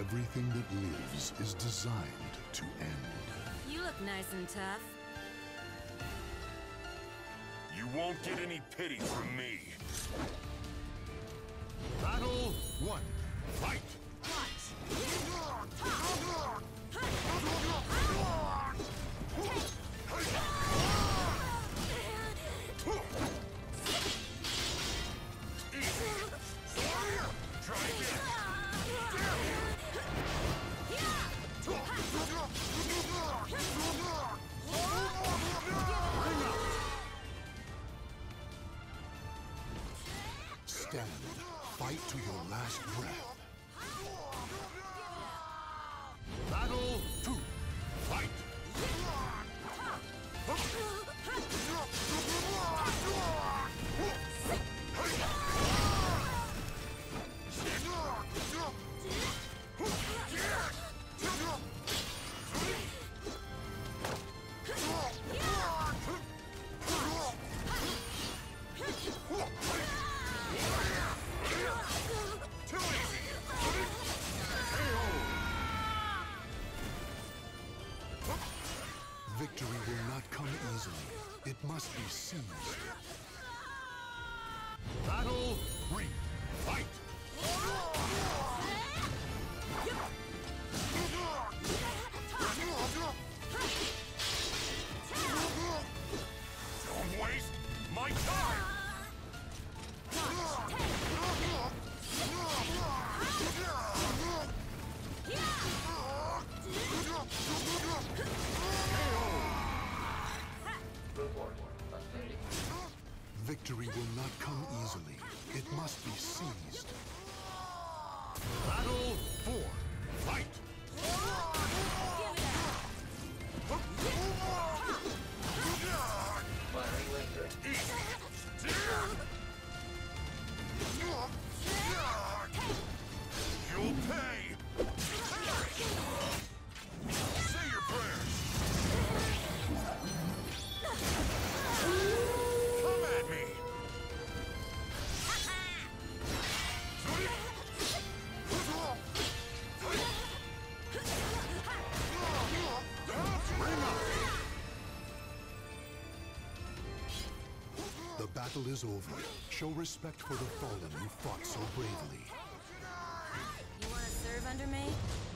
Everything that lives is designed to end. You look nice and tough. You won't get any pity from me. Battle 1. Fight! Stand. Fight to your last breath. Battle 2. Fight! Victory will not come easily. It must be seized. Battle 3. Fight! Don't waste my time! Victory will not come easily. It must be seized. Battle 4. Fight! You'll pay! Say your prayers! Come at me! The battle is over. Show respect for the fallen who fought so bravely. You want to serve under me?